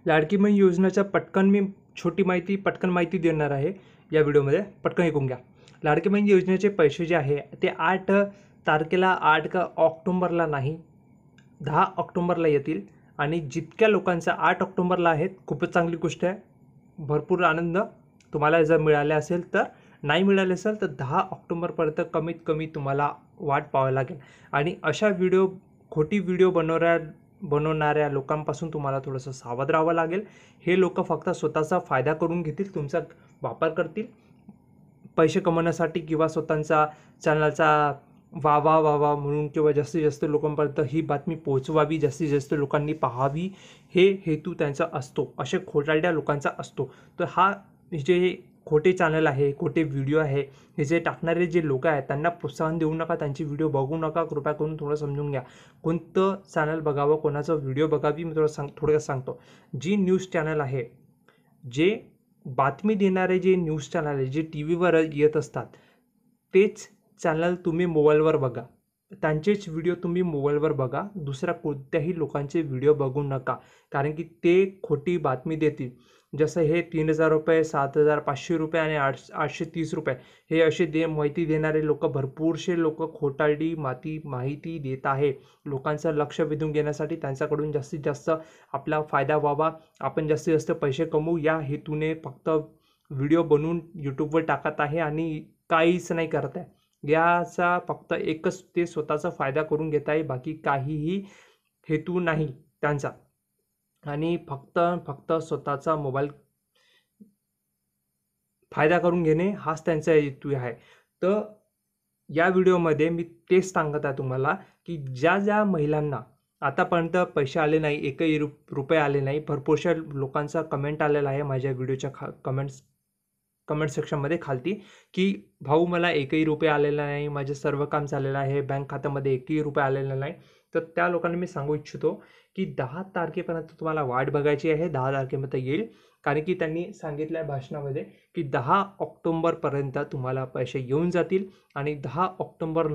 लाडकी बहीण योजनेच्या पटकन मी पटकन माहिती देणार आहे या व्हिडिओमध्ये. पटकन ऐकून घ्या. लाडकी बहीण योजनेचे पैसे जे आहे ते 8 तारखेला 8 ऑक्टोबरला नाही 10 ऑक्टोबरला येतील. आणि जितक्या लोकांचा 8 ऑक्टोबरला आहेत खूपच चांगली गोष्ट आहे. भरपूर आनंद तुम्हाला जर मिळाले असेल तर. नाही मिळाले असेल तर 10 ऑक्टोबरपर्यंत कमीत कमी तुम्हाला वाट पाहावी लागेल. आणि अशा खोटी व्हिडिओ बनवणाऱ्या लोकांपासून तुम्हाला थोडंसं सावध राहावं लागेल. हे लोक फक्त स्वतःचा फायदा करून घेतील, तुमचा वापर करतील पैसे कमवण्यासाठी किंवा स्वतःचा चॅनलचा वावा म्हणून किंवा जास्तीत जास्त लोकांपर्यंत ही बातमी पोहोचवावी, जास्तीत जास्त लोकांनी पाहावी, हे हेतू त्यांचा असतो. असे खोटारड्या लोकांचा असतो. तर हा जे खोटे चॅनल आहे, खोटे व्हिडिओ आहे, हे जे टाकणारे जे लोक आहेत त्यांना प्रोत्साहन देऊ नका, त्यांची व्हिडिओ बघू नका. कृपया करून थोडं समजून घ्या कोणतं चॅनल बघावं, कोणाचा व्हिडिओ बघावी. मी थोडं सांगतो. जी न्यूज चॅनल आहे, जे बातमी देणारे जे न्यूज चॅनल आहे, जे टी व्हीवर येत असतात, तेच चॅनल तुम्ही मोबाईलवर बघा. त्यांचेच व्हिडिओ तुम्ही मोबाईलवर बघा. दुसऱ्या कोणत्याही लोकांचे व्हिडिओ बघू नका, कारण की ते खोटी बातमी देतील. जसं हे 3,000 रुपये, 7,500 रुपये आणि 830 रुपये हे असे माहिती देणारे लोक, भरपूरसे लोक खोटारडी माहिती देत आहे. लोकांचं लक्ष वेधून घेण्यासाठी, त्यांच्याकडून जास्तीत जास्त आपला फायदा व्हावा, आपण जास्तीत जास्त पैसे कमवू या हेतूने फक्त व्हिडिओ बनवून यूट्यूबवर टाकत आहे आणि काहीच नाही करत आहे. याचा फक्त एकच ते स्वतःचा फायदा करून घेत आहे, बाकी काहीही हेतू नाही त्यांचा. आणि फक्त स्वतःचा मोबाईल फायदा करून घेणे हाच त्यांचा हेतू आहे. तर या व्हिडिओमध्ये मी तेच सांगत आहे तुम्हाला की ज्या महिलांना आतापर्यंत पैसे आले नाही, एकही रुपये आले नाही, भरपूरशा लोकांचा कमेंट आलेला आहे माझ्या व्हिडिओच्या कमेंट सेक्शनमध्ये खालती की भाऊ मला एकही रुपये आलेला नाही, माझे सर्व काम झालेलं आहे, बँक खात्यामध्ये एकही रुपये आलेला नाही. तर त्या लोकांना मी सांगू इच्छितो की 10 तारखेपर्यंत तुम्हाला वाट बघायची आहे. 10 तारखेपर्यंत येईल, कारण की त्यांनी सांगितलं आहे भाषणामध्ये की 10 ऑक्टोबरपर्यंत तुम्हाला पैसे येऊन जातील. आणि 10 ऑक्टोबर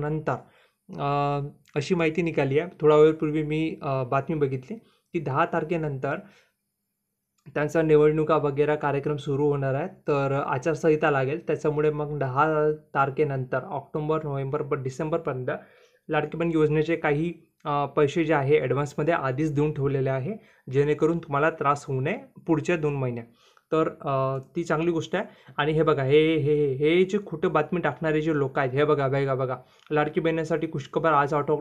नंतर अशी माहिती निघाली आहे, थोडा वेळपूर्वी मी बातमी बघितली की 10 तारखेनंतर त्यांचा निवडणुका वगैरे कार्यक्रम सुरू होणार आहे. तर आचारसंहिता लागेल, त्याच्यामुळे मग 10 तारखेनंतर ऑक्टोबर, नोव्हेंबर, डिसेंबरपर्यंत लाडकी बहीण योजनेचे काही पैसे जे आहे ॲडव्हान्समध्ये आधीच देऊन ठेवलेले आहे, जेणेकरून तुम्हाला त्रास होऊ नये पुढच्या 2 महिन्यात. तर ती चांगली गोष्ट आहे. आणि हे बघा, हे जे खोटं बातमी टाकणारे जे लोक आहेत, हे बघा लाडकी बहिणीसाठी खुशखबर. आज 8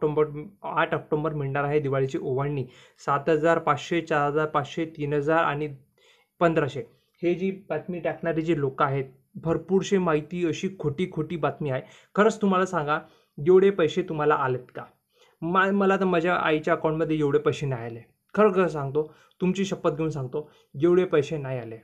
ऑक्टोबर मिळणार आहे दिवाळीची ओवाळणी. 7,500, 4,500, 3,000 आणि 1,500 हे जी बातमी टाकणारी जी लोक आहेत, भरपूरशी माहिती अशी खोटी बातमी आहे. खरंच तुम्हाला सांगा, एवढे पैसे तुम्हाला आलेत का? मला तर माझ्या आईच्या अकाउंटमध्ये एवढे पैसे नाही आले. खरं सांगतो, तुमची शपथ घेऊन सांगतो, एवढे पैसे नाही आले.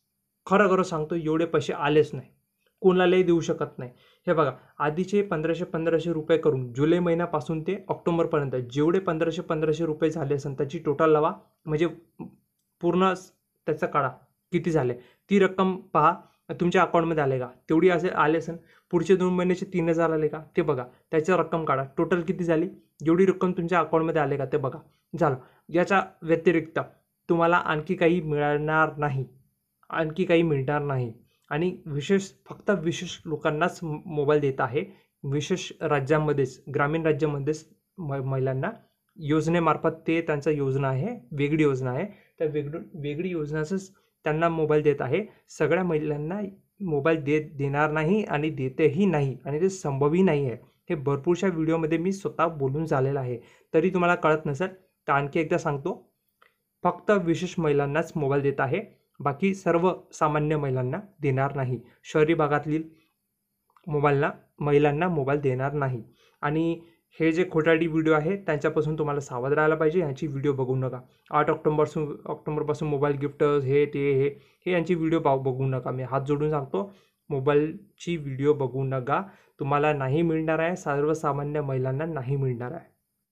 खरं सांगतो, एवढे पैसे आलेच नाही, कोणालाही देऊ शकत नाही. हे बघा, आधीचे 1,500 रुपये करून जुलै महिन्यापासून ते ऑक्टोबरपर्यंत जेवढे 1,500 रुपये झाले असेल त्याची टोटल लावा, म्हणजे पूर्ण त्याचा काढा किती झाले, ती रक्कम पहा तुमच्या अकाउंटमध्ये आले का. तेवढी आले असेल. पुढचे 2 महिन्याचे 3,000 आले का ते बघा, त्याची रक्कम काढा, टोटल किती झाली, एवढी रक्कम तुमच्या अकाउंटमध्ये आले का ते बघा. झालं. याच्या व्यतिरिक्त तुम्हाला आणखी काही मिळणार नाही. आणि फक्त विशेष लोकांनाच मोबाईल देत आहे. विशेष राज्यांमध्येच, ग्रामीण राज्यामध्येच महिलांना योजनेमार्फत ते त्यांचा योजना आहे, वेगळी योजना आहे. त्या वेगळी योजनाचंच त्यांना मोबाईल देत आहे. सगळ्या महिलांना मोबाईल देणार नाही आणि देतेही नाही, आणि ते संभवही नाही आहे. हे भरपूरशा व्हिडिओमध्ये मी स्वतः बोलून झालेलं आहे. तरी तुम्हाला कळत नसेल तर आणखी एकदा सांगतो, फक्त विशेष महिलांनाच मोबाईल देत आहे, बाकी सर्व सामान्य महिलांना देणार नाही. शहरी भागातील महिलांना मोबाईल देणार नाही. आणि हे जे खोटारडी व्हिडिओ आहे त्यांच्यापासून तुम्हाला सावध राहायला पाहिजे. यांची व्हिडिओ बघू नका. 8 ऑक्टोबरपासून मोबाईल गिफ्ट हे यांची व्हिडिओ बघू नका. मी हात जोडून सांगतो, मोबाईलची व्हिडिओ बघू नका. तुम्हाला नाही मिळणार आहे, सर्वसामान्य महिलांना नाही मिळणार आहे.